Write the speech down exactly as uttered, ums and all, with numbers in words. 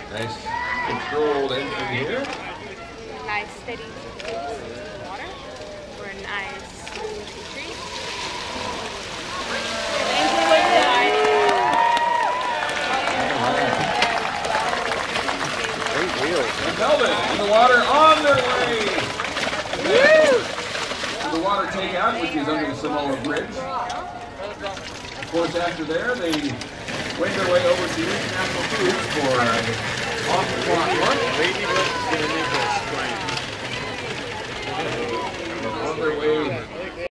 Nice controlled entry here. Nice steady pace into the water for a nice smooth retreat. Great wheels. And Melvin in the water on their way to the water takeout, which is under the Samoa Bridge. Of course, after there, they went their way over to International Foods for off-the-clock lunch. Ladybug is going to make us scream. On their way